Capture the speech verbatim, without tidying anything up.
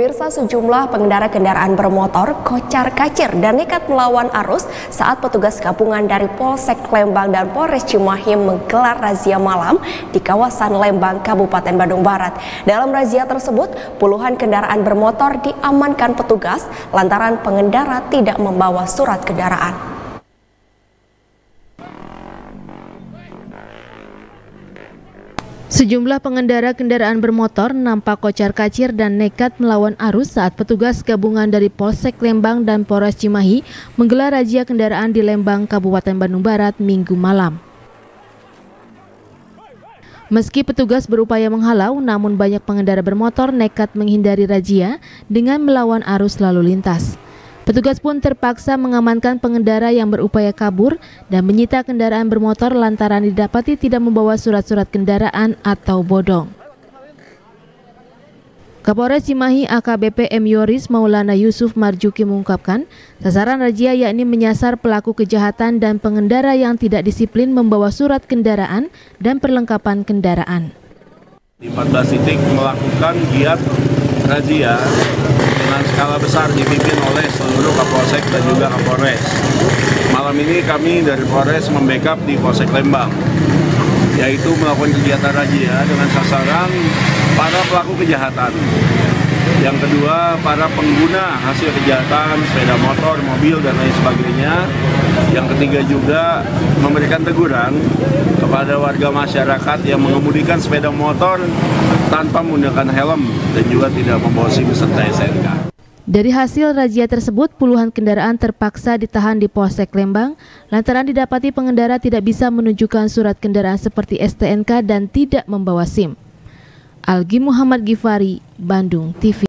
Pemirsa, sejumlah pengendara kendaraan bermotor kocar-kacir dan nekat melawan arus saat petugas gabungan dari Polsek Lembang dan Polres Cimahi menggelar razia malam di kawasan Lembang, Kabupaten Bandung Barat. Dalam razia tersebut, puluhan kendaraan bermotor diamankan petugas lantaran pengendara tidak membawa surat kendaraan. Sejumlah pengendara kendaraan bermotor nampak kocar-kacir dan nekat melawan arus saat petugas gabungan dari Polsek Lembang dan Polres Cimahi menggelar razia kendaraan di Lembang, Kabupaten Bandung Barat, Minggu malam. Meski petugas berupaya menghalau, namun banyak pengendara bermotor nekat menghindari razia dengan melawan arus lalu lintas. Petugas pun terpaksa mengamankan pengendara yang berupaya kabur dan menyita kendaraan bermotor lantaran didapati tidak membawa surat-surat kendaraan atau bodong. Kapolres Cimahi A K B P M Yoris Maulana Yusuf Marjuki mengungkapkan, sasaran razia yakni menyasar pelaku kejahatan dan pengendara yang tidak disiplin membawa surat kendaraan dan perlengkapan kendaraan. Di empat belas titik melakukan giat razia dengan skala besar dipimpin oleh seluruh Kapolsek dan juga Kapolres. Malam ini kami dari Polres membackup di Polsek Lembang, yaitu melakukan kegiatan razia dengan sasaran para pelaku kejahatan. Yang kedua, para pengguna hasil kejahatan, sepeda motor, mobil, dan lain sebagainya. Yang ketiga juga memberikan teguran kepada warga masyarakat yang mengemudikan sepeda motor tanpa menggunakan helm dan juga tidak membawa SIM serta S N K. Dari hasil razia tersebut, puluhan kendaraan terpaksa ditahan di Polsek Lembang lantaran didapati pengendara tidak bisa menunjukkan surat kendaraan seperti S T N K dan tidak membawa SIM. Algi Muhammad Gifari, Bandung T V.